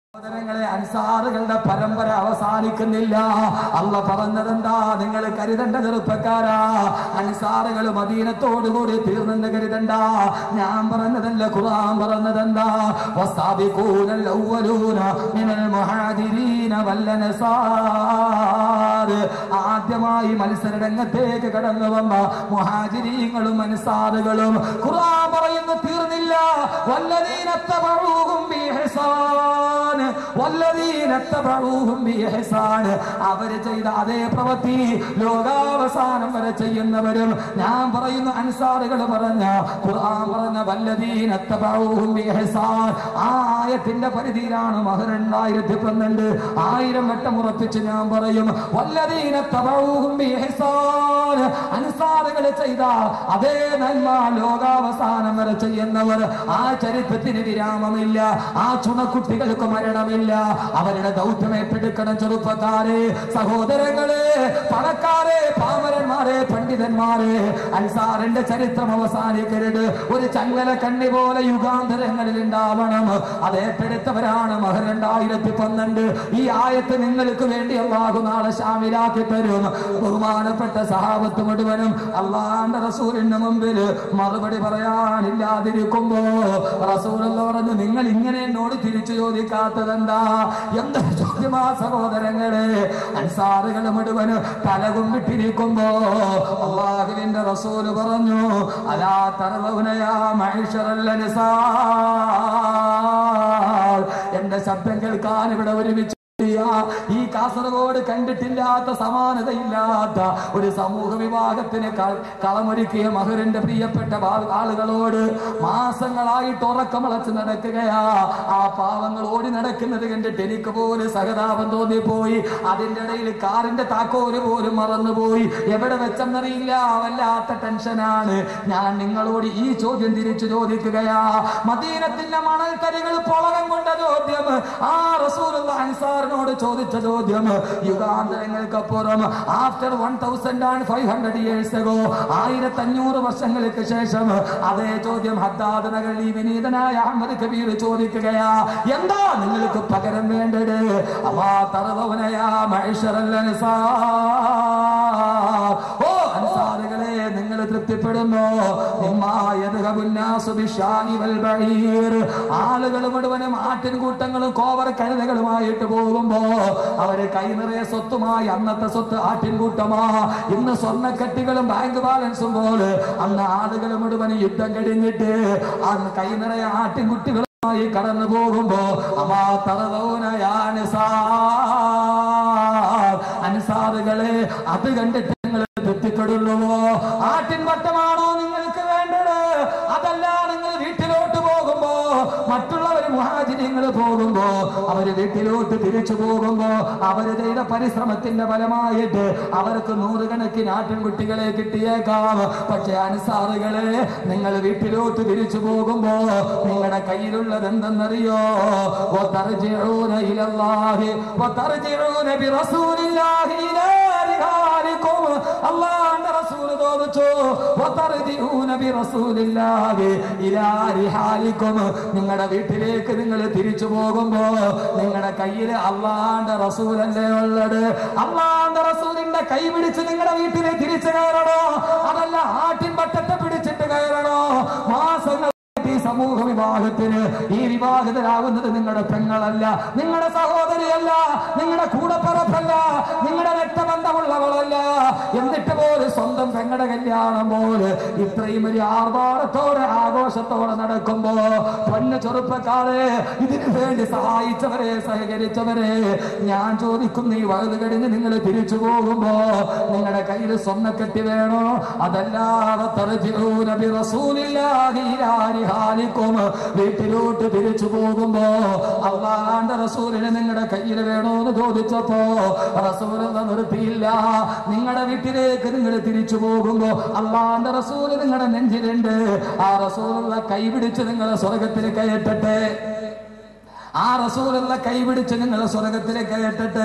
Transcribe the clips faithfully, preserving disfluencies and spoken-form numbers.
സഹോദരങ്ങളെ, അൻസാറുകളുടെ പരമ്പര അവസാനിക്കുന്നില്ല. അള്ള പറഞ്ഞതെന്താ? നിങ്ങൾ കരുതണ്ട ചെറുപ്പക്കാരാ, അൻസാറുകൾ മദീനത്തോടുകൂടി തീർന്നെന്ന് കരുതണ്ട. ഞാൻ പറഞ്ഞതല്ല, ഖുർആൻ പറഞ്ഞതെന്താ? വസാബിഖൂനൽ അവ്വലൂന മിനൽ മുഹാജിരീന വൽ അൻസാർ. ആദ്യമായി മത്സരരംഗത്തേക്ക് കടന്നു വന്ന മുഹാജിരീങ്ങളും അൻസാറുകളും ഖുർആൻ പറയുന്നു തീർന്നില്ല. വല്ലദീന തബഊഹും ബിഇഹ്സാൻ അവര് ചെയ്ത അതേ പ്രവൃത്തി ലോകാവസാനം വരെ ചെയ്യുന്നവരും. ഞാൻ പറയുന്നു, അൻസാറുകൾ പറഞ്ഞ ഖുർആൻ പറഞ്ഞ വല്ലദീന തബഊഹും ബിഇഹ്സാൻ ആ ആയത്തിന്റെ പരിധിയിലാണ് മഹർ രണ്ടായിരത്തി പന്ത്രണ്ട് ആയിരം വട്ടം ഉറപ്പിച്ച് ഞാൻ പറയും. വല്ലദീന തബഊഹും ബിഇഹ്സാൻ അൻസാറുകൾ ചെയ്ത അതേ നന്മ ലോകാവസാനം വരെ ചെയ്യുന്നവർ. ആ ചരിത്രത്തിന് വിരാമമില്ല, ആ ചുണക്കുട്ടികൾക്ക് മരണമില്ല. അവരുടെ ദൗത്യം ഏറ്റെടുക്കണം ചെറുപ്പക്കാരെ, സഹോദരങ്ങളെ, പണക്കാരെ, പാമരന്മാരെ, പണ്ഡിതന്മാരെ. അൻസാറിന്റെ ചരിത്രം അവസാനിക്കരുത്. ഒരു ചങ്ങല കണ്ണി പോലെ യുഗാന്തരങ്ങളിൽ ഉണ്ടാവണം. അത് ഏറ്റെടുത്തവരാണ് മഹർ രണ്ടായിരത്തി പന്ത്രണ്ട്. ഈ ആയത്ത് നിങ്ങൾക്ക് വേണ്ടി അല്ലാഹു നാളെ ശാമിലാക്കി തരും. ബഹുമാനപ്പെട്ട സഹാബത്ത് മുഴുവനും അല്ലാഹുവിന്റെ റസൂലിന്റെ മുമ്പിൽ മറുപടി പറയാനില്ലാതിരിക്കുമ്പോ റസൂലുള്ളാഹി പറഞ്ഞു, നിങ്ങൾ ഇങ്ങനെ എന്നോട് തിരിച്ചു ചോദിക്കാത്തതെന്താ? എന്താ ചോദ്യമാ സഹോദരങ്ങളെ? അൻസാറുകൾ മുഴുവൻ തലകുമ്പിട്ടിരിക്കുമ്പോ അല്ലാഹുവിന്റെ റസൂല് പറഞ്ഞു, അലാ തറലൗന യാ മഅ്ശറൽ അൻസാർ. എന്റെ ശബ്ദം കേൾക്കാൻ ഇവിടെ ഒരുമിച്ച് ഈ കാസർഗോഡ് കണ്ടിട്ടില്ലാത്ത സമാനതയില്ലാത്ത ഒരു സമൂഹ വിഭാഗത്തിന് കളമൊരുക്കിയ മഹറിന്റെ പ്രിയപ്പെട്ട ആളുകളോട് മാസങ്ങളായിട്ട് ഉറക്കമളച്ച് നടക്കുകയാ. ആ പാവങ്ങൾ ഓടി നടക്കുന്നത് കണ്ടിട്ട് എനിക്ക് പോലും സഹതാപം തോന്നിപ്പോയി. അതിന്റെ ഇടയിൽ കാറിന്റെ താക്കോല് പോലും മറന്നുപോയി. എവിടെ വെച്ചെന്നറിയില്ല, വല്ലാത്ത ടെൻഷനാണ്. ഞാൻ നിങ്ങളോട് ഈ ചോദ്യം തിരിച്ചു ചോദിക്കുകയാ. മദീനത്തിന്റെ മണൽത്തരികൾ പുളകം കൊണ്ട ചോദ്യം ആ റസൂലുള്ളാഹി അൻസാർ ോട് ചോദിച്ച ചോദ്യം. യുഗാന്തരങ്ങൾക്കപ്പുറം after one thousand and five hundred years ago ആയിരത്തി അഞ്ഞൂറ് വർഷങ്ങൾക്ക് ശേഷം അതേ ചോദ്യം ഹദ്ദാദ് നഗരി വിനീതനായ അഹ്മദ് കബീർ ചോദിക്കുകയാ. എന്താ നിങ്ങൾക്ക് പകരം വേണ്ടത്? അമാ തറദൗനയാ മഅ്ശറൽ അൻസാർ. ഓ അൻസാറുകളെ, നിങ്ങൾ തൃപ്തിപ്പെടുന്നോ? ആളുകൾ മുഴുവനും ആട്ടിൻകൂട്ടങ്ങളും കോവർ കഴുതകളുമായിട്ട് പോകുമ്പോ അവര് കൈ നിറയെ സ്വത്തുമായി, അന്നത്തെ സ്വത്ത് ആട്ടിൻകൂട്ടമാ. ഇന്ന് സ്വർണ്ണക്കട്ടികളും ബാങ്ക് ബാലൻസും പോലെ അന്ന് ആളുകൾ മുഴുവൻ യുദ്ധം കഴിഞ്ഞിട്ട് അന്ന് കൈ നിറയെ ആട്ടിൻകുട്ടികളുമായി കടന്നു പോകുമ്പോ അമാ തറദൗനയാ അൻസാർ. അൻസാറുകളെ, അത് കണ്ടിട്ട് നിങ്ങൾ തൃപ്തിപ്പെടുന്നുവോ? ആട്ടിൻ വട്ടമാണോ നിങ്ങൾക്ക് വേണ്ടത്? അതല്ല, നിങ്ങൾ വീട്ടിലോട്ട് പോകുമ്പോ മറ്റുള്ളവർ മുഹാജിരിങ്ങൾ പോകുമ്പോ അവര് വീട്ടിലോട്ട് തിരിച്ചു പോകുമ്പോ അവര് ചെയ്ത പരിശ്രമത്തിന്റെ ഫലമായിട്ട് അവർക്ക് നൂറുകണക്കിന് ആട്ടിൻകുട്ടികളെ കിട്ടിയേക്കാം. പക്ഷെ അൻസാറുകളെ, നിങ്ങൾ വീട്ടിലോട്ട് തിരിച്ചു പോകുമ്പോ നിങ്ങളുടെ കയ്യിലുള്ളത് എന്തെന്നറിയോ? വതർജിഊന ഇലല്ലാഹി വതർജിഊന ബിറസൂലില്ലാഹി ഇലാ റിഹാലികും. അല്ലാഹുവിന്റെ റസൂൽ ചോദിച്ചു, വതർജിഊന ബിറസൂലില്ലാഹി ഇലാ റിഹാലികും. നിങ്ങളുടെ വീട്ടിലേക്ക് നിങ്ങൾ തിരിച്ചു പോകുമ്പോ നിങ്ങളുടെ കയ്യിൽ അല്ലാഹുവിന്റെ റസൂലല്ലേ ഉള്ളത്? അല്ലാഹുവിന്റെ റസൂലിന്റെ കൈ പിടിച്ച് നിങ്ങളുടെ വീട്ടിലെ തിരിച്ചു കയറണോ? അതല്ല ആട്ടിൻ പട്ടത്തെ പിടിച്ചിട്ട് കയറണോ? മാസങ്ങൾ ഈ സമൂഹ വിവാഹത്തിന് ഈ വിവാഹിതരാകുന്നത് നിങ്ങളുടെ പെങ്ങളല്ല, നിങ്ങളുടെ സഹോദരിയല്ല, നിങ്ങളുടെ കൂടപ്പറപ്പല്ല, നിങ്ങളുടെ രക്തബന്ധമുള്ളവളല്ല. എന്നിട്ട് പോലും സ്വന്തം പെങ്ങളുടെ കല്യാണം പോലെ ഇത്രയും ഒരു ആർഭാടത്തോടെ ആഘോഷത്തോടെ നടക്കുമ്പോ പൊന്ന ചെറുപ്പക്കാരെ, ഇതിനു വേണ്ടി സഹായിച്ചവരെ, സഹകരിച്ചവരെ, ഞാൻ ചോദിക്കുന്നു, ഈ വഴുത് കഴിഞ്ഞ് നിങ്ങൾ തിരിച്ചു പോകുമ്പോ നിങ്ങളുടെ കയ്യിൽ സ്വർണ്ണക്കെട്ടി വേണോ? അതല്ലാതെ തർജിഊന ബിറസൂലില്ലാഹി ഇലാ റിഹാലികും. വീട്ടിലോട്ട് തിരിച്ചു പോകുമ്പോ അല്ലാഹുവിന്റെ റസൂലിനെ നിങ്ങളുടെ കയ്യിൽ വേണോ എന്ന് ചോദിച്ചപ്പോ റസൂലുള്ളാഹി നിർത്തിയില്ല. നിങ്ങളുടെ വീട്ടിലേക്ക് നിങ്ങൾ തിരിച്ചു പോകുമ്പോ അല്ലാഹുവിന്റെ റസൂൽ നിങ്ങളുടെ നെഞ്ചിലുണ്ട്. ആ റസൂലുള്ളാഹി കൈ പിടിച്ച് നിങ്ങളെ സ്വർഗത്തിൽ കയറ്റട്ടെ. ആ റസൂലുള്ള കൈപിടിച്ച് നിങ്ങൾ സ്വർഗത്തിലേക്ക് കയറ്റട്ടെ.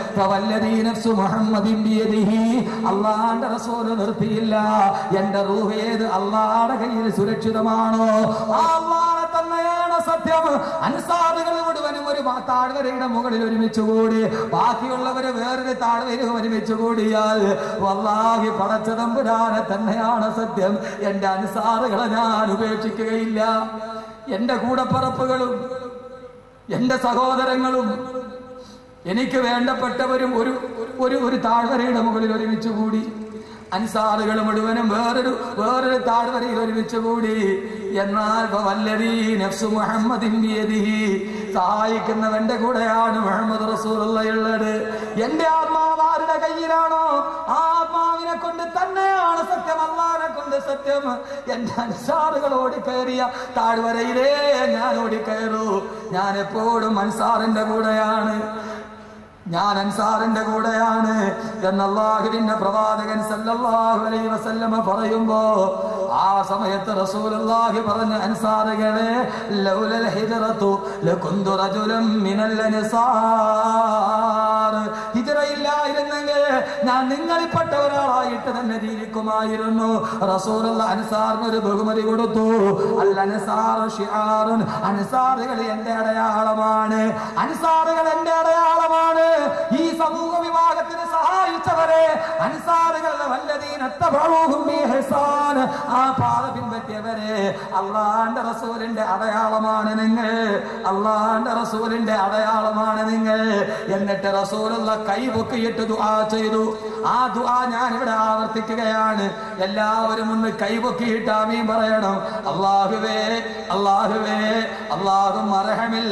അള്ളാന്റെ റസൂല് നിർത്തിയില്ല. എന്റെ റൂഹ് ഏത് അള്ളാന്റെ കയ്യിൽ സുരക്ഷിതമാണോ ആ അള്ളാനെ തന്നെയാണ് സത്യം. അൻസാറുകൾ മുഴുവനും ഒരു താഴ്വരയുടെ മുകളിൽ ഒരുമിച്ച് കൂടി, ബാക്കിയുള്ളവര് വേറൊരു താഴ്വരയിൽ ഒരുമിച്ച് കൂടിയാൽ വല്ലാഹി പടച്ച തമ്പുരാനെ തന്നെയാണ് സത്യം, എന്റെ അൻസാറുകളെ ഞാൻ ഉപേക്ഷിക്കുകയില്ല. എന്റെ കൂടപ്പറപ്പുകളും എന്റെ സഹോദരങ്ങളും എനിക്ക് വേണ്ടപ്പെട്ടവരും ഒരു ഒരു ഒരു താഴ്വരയുടെ മുകളിൽ ഒരുമിച്ച് കൂടി. അൻസാറുകൾ മുഴുവനും വേറൊരു വേറൊരു താഴ്വരയിൽ ഒരുമിച്ച് കൂടി. എന്നാൽ വല്ലദീ നഫ്സു മുഹമ്മദിൻ ബിയദിഹി, സഹായിക്കുന്നവന്റെ കൂടെയാണ് മുഹമ്മദ് റസൂലുള്ളാഹി ഉള്ളത്. എന്റെ ആത്മാവ് ആരുടെ കയ്യിലാണോ ആ ആത്മാവിനെ കൊണ്ട് തന്നെയാണ് സത്യം, അല്ലാഹുവിനെ കൊണ്ട് സത്യം. എന്റെ അൻസാറുകൾ ഓടിക്കയറിയ താഴ്വരയിലേ ഞാൻ ഓടിക്കയറൂ. ഞാൻ എപ്പോഴും അൻസാറിന്റെ കൂടെയാണ്, ഞാൻ അൻസാറിന്റെ കൂടെയാണ് എന്ന് അല്ലാഹുവിന്റെ പ്രവാചകൻ സല്ലല്ലാഹു അലൈഹി വസല്ലമ പറയുമ്പോ ആ സമയത്ത് റസൂലുള്ളാഹി പറഞ്ഞ അൻസാറുകളെ ലൗലൽ ഹിജ്റതു ലകുന്തു റജുലൻ മിനൽ അൻസാർ, ഹിജ്റയില്ലായിരുന്നെങ്കിൽ ഞാൻ നിങ്ങളിൽപ്പെട്ട ഒരാളായിട്ട് തന്നെ ജീവിക്കുമായിരുന്നു. റസൂലുള്ളാഹി അൻസാറിന് ഒരു ബഹുമതി കൊടുത്തു. അൽ അൻസാറു ശിആറുൻ, അൻസാറുകൾ എന്റെ അടയാളമാണ്, അൻസാറുകൾ എന്റെ അടയാളമാണ്. ഈ സമൂഹ വിഭാഗത്തിന് സഹായിച്ചവരെ അൻസാറുകളുടെ വല്ലദീന തബഊഹും ബിഇഹ്സാൻ, ആ പാത പിൻപറ്റിയവരെ അല്ലാഹുവിന്റെ റസൂലിന്റെ അടയാളമാണ് നിങ്ങൾ, അല്ലാഹുവിന്റെ റസൂലിന്റെ അടയാളമാണ് നിങ്ങൾ. എന്നിട്ട് റസൂലുള്ള കൈ പൊക്കിയിട്ട് ദുആ ചെയ്തു. ആ ദുആ ഞാൻ ഇവിടെ ആവർത്തിക്കുകയാണ്. എല്ലാവരും ഒന്ന് കൈ പൊക്കിയിട്ട് ആമീൻ പറയണം. അല്ലാഹുവേ അല്ലാഹുവേ അല്ലാഹുമ്മ അർഹമിൽ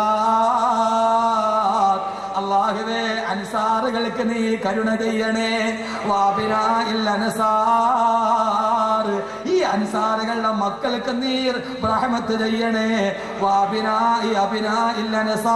അൻസാർ, അല്ലാഹുവേ അൻസാറുകൾക്ക് നീ കരുണ ചെയ്യണേ. വാബിനാഇൽ അൻസാർ, ഈ അൻസാറുകളുടെ മക്കൾക്ക് നീ റഹ്മത്ത് ചെയ്യണേ. വാബിനാഇ അബിനാഇൽ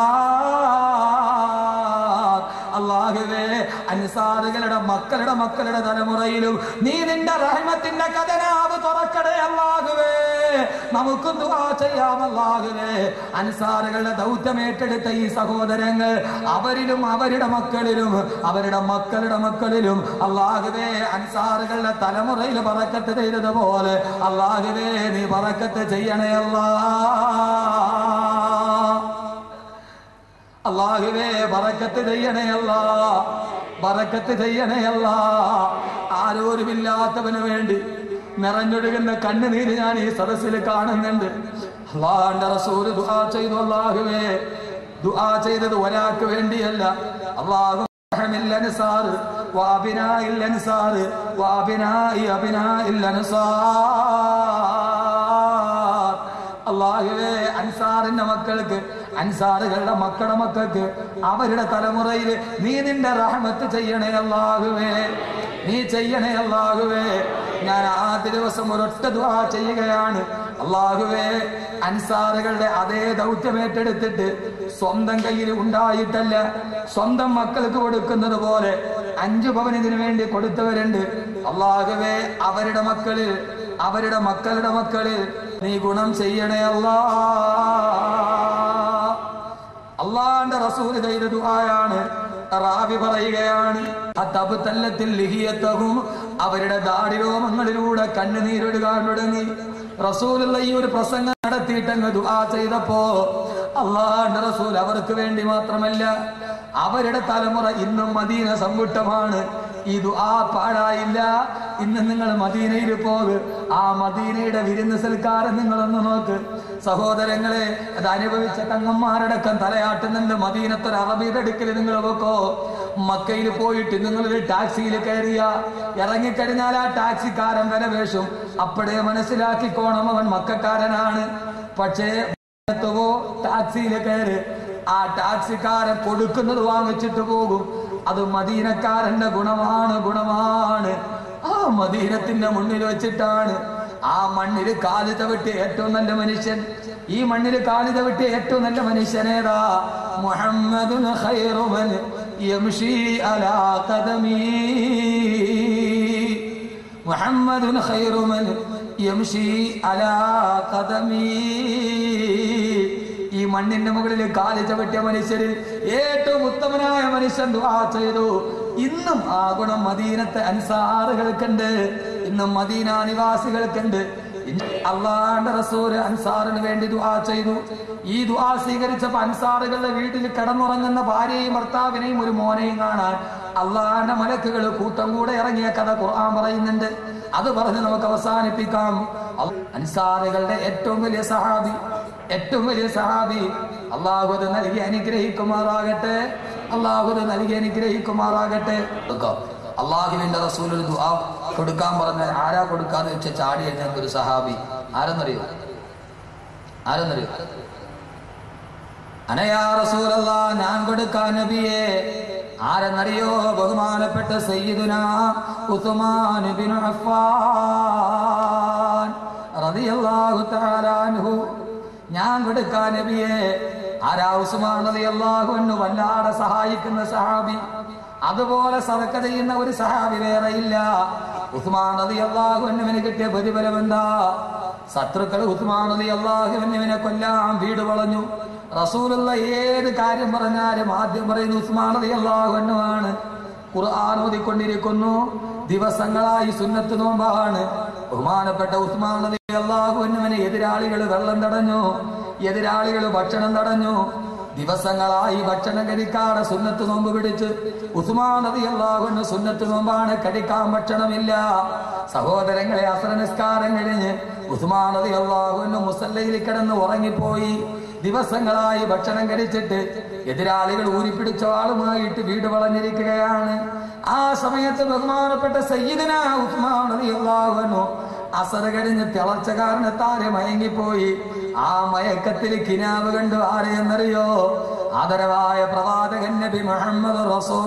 അൻസാർ, അല്ലാഹുവേ അൻസാറുകളുടെ മക്കളുടെ മക്കളുടെ തലമുറയിലും നീ നിന്റെ റഹ്മത്തിന്റെ ഖജനാവ് തുറക്കണേ. അല്ലാഹുവേ നമുക്കും ദുആ ചെയ്യാം. അല്ലാഹുവേ അൻസാറുകളുടെ ദൗത്യം ഏറ്റെടുത്ത ഈ സഹോദരങ്ങൾ അവരിലും അവരുടെ മക്കളിലും അവരുടെ മക്കളുടെ മക്കളിലും അല്ലാഹുവേ അൻസാറുകളുടെ തലമുറയിൽ ബറക്കത്ത് ചെയ്തതുപോലെ അല്ലാഹുവേ നീ ബറക്കത്ത് ചെയ്യണേ. അല്ലാഹ് അല്ലാഹുവേ ബറക്കത്ത് ചെയ്യണേ. അല്ലാഹ് ബറക്കത്ത് ചെയ്യണേ. അല്ലാഹ് ആരോരുമില്ലാത്തവന് വേണ്ടി നിറഞ്ഞൊഴുകുന്ന കണ്ണുനീര് ഞാൻ ഈ സദസ്സിൽ കാണുന്നുണ്ട്. അല്ലാഹുവിന്റെ റസൂൽ ദുആ ചെയ്തു. അല്ലാഹുവേ ദുആ ചെയ്തത് ഒരാൾക്ക് വേണ്ടിയല്ല. അല്ലാഹു റഹ്മിൽ അൻസാർ വഅബിനാഇൽ അൻസാർ വഅബിനാഇ അബിനാഇൽ അൻസാർ, അല്ലാഹുവേ അൻസാറിന്റെ മക്കൾക്ക് അൻസാറുകളുടെ മക്കളുടെ മക്കൾക്ക് അവരുടെ തലമുറയിൽ നീ നിന്റെ റഹ്മത്ത് ചെയ്യണേ. അല്ലാഹുവേ നീ ചെയ്യണേ. അല്ലാഹുവേ ഞാൻ ആ ദിവസം ഒരൊറ്റ ദുആ ചെയ്യുകയാണ്. അല്ലാഹുവേ അൻസാറുകളുടെ അതേ ദൗത്യം ഏറ്റെടുത്തിട്ട് സ്വന്തം കയ്യിൽ ഉണ്ടായിട്ടല്ല, സ്വന്തം മക്കൾക്ക് കൊടുക്കുന്നത് പോലെ അഞ്ചു പവൻ ഇതിനു വേണ്ടി കൊടുത്തവരുണ്ട്. അല്ലാഹുവേ അവരുടെ മക്കളിൽ അവരുടെ മക്കളുടെ മക്കളിൽ നീ ഗുണം ചെയ്യണേ. അല്ലാഹ് അല്ലാഹുവിന്റെ റസൂൽ ചെയ്ത ദുആയാണ്. റാവി പറയുകയാണ് അതബ്തല്ലത്തിൽ ലിഹിയതഹും, അവരുടെ ദാടിരോമങ്ങളിലൂടെ കണ്ണുനീരൊഴുകാൻ തുടങ്ങി. റസൂലുള്ള ഈ ഒരു പ്രസംഗം നടത്തിയിട്ടങ്ങ് ദുആ ചെയ്തപ്പോ അല്ലാഹുവിന്റെ റസൂൽ അവർക്ക് വേണ്ടി മാത്രമല്ല അവരുടെ തലമുറ ഇന്നും മദീന സമ്പുഷ്ടമാണ്. ഈ ദുആ പാഴായില്ല. ഇന്ന് നിങ്ങൾ മദീനയിൽ പോക്, ആ മദീനയുടെ വിരുന്ന് സൽക്കാരം നിങ്ങളൊന്ന് നോക്ക്. സഹോദരങ്ങളെ, അത് അനുഭവിച്ച തങ്ങന്മാരടക്കം തലയാട്ടുന്നുണ്ട്. മദീനത്തൊരു അറബിയുടെ അടുക്കൽ നിങ്ങൾ പോക്കോ. മക്കയിൽ പോയിട്ട് നിങ്ങളൊരു ടാക്സിയിൽ കയറിയ ഇറങ്ങിക്കഴിഞ്ഞാൽ ആ ടാക്സിക്കാരൻ വില വേഷും അപ്പോഴേ മനസ്സിലാക്കിക്കോണം അവൻ മക്കാരനാണ്. പക്ഷേ ടാക്സിയിൽ കയറി ആ ടാക്സിക്കാരൻ കൊടുക്കുന്നത് വാങ്ങിച്ചിട്ട് പോകും. അത് മദീനക്കാരന്റെ ഗുണമാണ് ഗുണമാണ് ആ മദീനത്തിന്റെ മുന്നിൽ വെച്ചിട്ടാണ് ആ മണ്ണിൽ കാല് ചവിട്ടിയ ഏറ്റവും നല്ല മനുഷ്യൻ, ഈ മണ്ണിൽ കാല് ചവിട്ടിയ ഏറ്റവും നല്ല മനുഷ്യനേതാ? മുഹമ്മദുൻ ഖൈറു മൻ യംശി അലാ ഖദമി, മുഹമ്മദുൻ ഖൈറു മൻ യംശി അലാ ഖദമി. ഈ മണ്ണിന്റെ മുകളിൽ കാല് ചവിട്ടിയ മനുഷ്യരിൽ ഏറ്റവും ഉത്തമനായ മനുഷ്യൻ ദുആ ചെയ്തു. ഇന്നും ആ ഗുണം മദീനത്തെ അൻസാറുകൾക്കുണ്ട്, ഇന്നും മദീന നിവാസികൾക്കുണ്ട്. അള്ളാഹുവിന്റെ റസൂൽ അൻസാറിന് വേണ്ടി ദുആ ചെയ്തു. ഈ ദുആ സ്വീകരിച്ചപ്പോൾ അൻസാറുകളുടെ വീട്ടിൽ കിടന്നുറങ്ങുന്ന ഭാര്യയും ഭർത്താവിനെയും ഒരു മോനെയും കാണാൻ അള്ളാഹുവിന്റെ മലക്കുകൾ കൂട്ടം കൂടെ ഇറങ്ങിയ കഥ ഖുർആൻ പറയുന്നുണ്ട്. അത് പറഞ്ഞ് നമുക്ക് അവസാനിപ്പിക്കാം. അൻസാറുകളുടെ ഏറ്റവും വലിയ സഹാബി ഏറ്റവും വലിയ സഹാബി അള്ളാഹു അത് നൽകി അനുഗ്രഹിക്കുമാറാകട്ടെ. അള്ളാഹു അത് നൽകി അനുഗ്രഹിക്കുമാറാകട്ടെ. അള്ളാഹുവിന്റെ റസൂൽ ഒരു ദുആ കൊടുക്കാൻ പറഞ്ഞാൽ ആരാ കൊടുക്കാന്ന് വെച്ച ചാടി എഴുന്നേറ്റ ഒരു സഹാബി ആരെന്നറിയോ? ആരെന്നറിയോ? അനയാ റസൂലല്ലാഹ്, ഞാൻ കൊടുക്കാൻ നബിയേ. ആരെന്നറിയോ? ബഹുമാനപ്പെട്ട സയ്യിദുനാ ഉസ്മാൻ ഇബ്നു അഫ്ഫാൻ റളിയല്ലാഹു തആല അൻഹു. ഞാൻ കൊടുക്കാൻ നബിയേ. ആരാ? ഉസ്മാൻ റളിയല്ലാഹു അൻഹു വല്ലാതെ സഹായിക്കുന്ന സഹാബി. അതുപോലെ സദഖ ചെയ്യുന്ന ഒരു സഹാബി വേറെ ഇല്ല. ഉസ്മാൻ റളിയല്ലാഹു അൻഹുവിന് കിട്ടിയ പ്രതിഫലം എന്താ? ശത്രുക്കൾ ഉസ്മാൻ റളിയല്ലാഹു അൻഹുവിനെ കൊല്ലാൻ വീട് വളഞ്ഞു. റസൂലുള്ള ഏത് കാര്യം പറഞ്ഞാലും ആദ്യം പറയുന്ന ഉസ്മാൻ റളിയല്ലാഹു അൻഹു ആണ്. ഖുർആൻ ഓതിക്കൊണ്ടിരിക്കുന്നു, ദിവസങ്ങളായി സുന്നത്ത് നോമ്പാണ്. ബഹുമാനപ്പെട്ട ഉസ്മാൻ റളിയല്ലാഹു അൻഹുവിനെ എതിരാളികൾ വെള്ളം തടഞ്ഞു, എതിരാളികൾ ഭക്ഷണം തടഞ്ഞു. ദിവസങ്ങളായി ഭക്ഷണം കഴിക്കാതെ സുന്നത്ത് നോമ്പ് പിടിച്ച് ഉസ്മാൻ റളിയല്ലാഹു അൻഹു സുന്നത്ത് നോമ്പാണ്, കഴിക്കാൻ ഭക്ഷണമില്ല. സഹോദരങ്ങളെ, അസ്ർ നിസ്കാരം കഴിഞ്ഞ് ഉസ്മാൻ റളിയല്ലാഹു അൻഹു മുസല്ലയിൽ കിടന്ന് ഉറങ്ങിപ്പോയി. ദിവസങ്ങളായി ഭക്ഷണം കഴിച്ചിട്ട് എതിരാളികൾ ഊരിപ്പിടിച്ച ആളുമായിട്ട് വീട് വളഞ്ഞിരിക്കുകയാണ്. ആ സമയത്ത് ബഹുമാനപ്പെട്ട സയ്യിദുനാ ഉസ്മാൻ റളിയല്ലാഹു അൻഹു അസർ കഴിഞ്ഞ് തിളച്ച കാരണത്താരെ മയങ്ങിപ്പോയി. ആ മയക്കത്തിൽ കിനാവ് കണ്ടു. ആരെയെന്നറിയോ? ആദരവായ പ്രവാചകൻ നബി മുഹമ്മദ്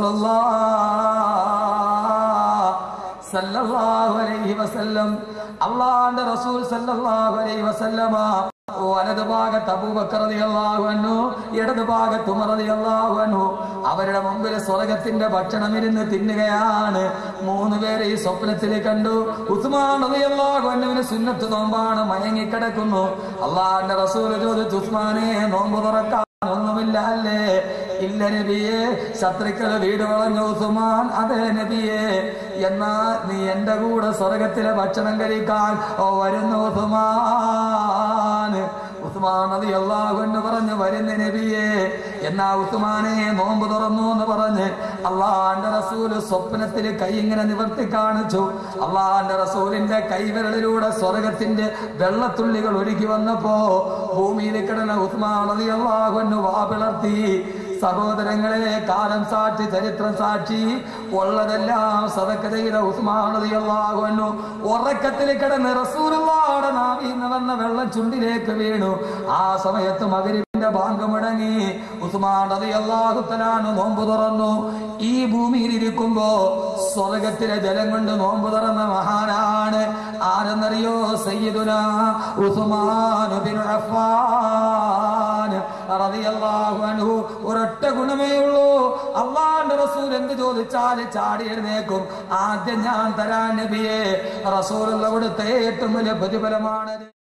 റസൂലുള്ളാഹ് സല്ലല്ലാഹു അലൈഹി വസല്ലം. അല്ലാഹുവിന്റെ റസൂൽ സല്ലല്ലാഹു അലൈഹി വസല്ലമ വലതു ഭാഗത്ത് അബൂബക്കർ റളിയല്ലാഹു അൻഹു, ഇടതു ഭാഗത്ത് ഉമർ റളിയല്ലാഹു അൻഹു. അവരുടെ മുമ്പിൽ സ്വർഗത്തിന്റെ ഭക്ഷണം ഇരുന്ന് തിന്നുകയാണ്. മൂന്ന് പേരെ ഈ സ്വപ്നത്തിൽ കണ്ടു. ഉസ്മാൻ റളിയല്ലാഹു അൻഹുവിന് സുന്നത്ത് നോമ്പാണ്, മയങ്ങിക്കിടക്കുന്നു. അല്ലാഹുവിന്റെ റസൂൽ ചോദിച്ചു, ഉസ്മാനെ, നോമ്പ് തുറക്കാൻ ഒന്നുമില്ല അല്ലേ? ഇല്ല നബിയെ. ശത്രുക്കൾ വീട് വളഞ്ഞു. ഉസ്മാൻ, അതെ നബിയെ. എന്നാ നീ എന്റെ കൂടെ സ്വർഗത്തിലെ ഭക്ഷണം കഴിക്കാൻ വരുന്നു ഉസ്മാൻ. ഉസ്മാൻ റളിയല്ലാഹു അൻഹു പറഞ്ഞു, വരുന്ന നബിയെ. എന്നാ ഉസ്മാനെ, നോമ്പ് തുറന്നു എന്ന് പറഞ്ഞ് അള്ളാഹുവിന്റെ റസൂല് സ്വപ്നത്തിൽ കൈ ഇങ്ങനെ നിവർത്തി കാണിച്ചു. അള്ളാഹുവിന്റെ റസൂലിന്റെ കൈവിരലിലൂടെ സ്വർഗത്തിന്റെ വെള്ളത്തുള്ളികൾ ഒഴുകി വന്നപ്പോ ഭൂമിയിൽ കിടന്ന ഉസ്മാൻ റളിയല്ലാഹു അൻഹു വാ പിളർത്തി. സഹോദരങ്ങളെ, കാലം സാക്ഷി, ചരിത്രം സാക്ഷി, ഉള്ളതെല്ലാം സദഖ ചെയ്ത ഉസ്മാൻ റളിയല്ലാഹു അൻഹു ഉറക്കത്തിൽ കിടന്ന് റസൂലുള്ളാഹിയുടെ നാവിൽ നിന്ന് വന്ന വെള്ളം ചുണ്ടിലേക്ക് വീണു. ആ സമയത്ത് മഗ്രിബിന്റെ ബാങ്ക് മുടങ്ങി. ഉസ്മാൻ റളിയല്ലാഹു തആല നോമ്പ് തുറന്നു. ഈ ഭൂമിയിൽ ഇരിക്കുമ്പോ സ്വർഗത്തിലെ ജലം കൊണ്ട് നോമ്പ് തുറന്ന മഹാനാണ്. ആരെന്നറിയോ? സയ്യിദുനാ ഉസ്മാൻ ഇബ്നു അഫ്ഫാൻ റളിയല്ലാഹു അൻഹു. ഒരൊറ്റ ഗുണമേ ഉള്ളൂ. അല്ലാഹുവിന്റെ റസൂൽ എന്ത് ചോദിച്ചാല് ചാടി എഴുന്നേക്കും. ആദ്യം ഞാൻ തരാൻ നബിയെ. റസൂലുള്ള കൊടുത്ത ഏറ്റവും വലിയ പ്രതിഫലമാണ്.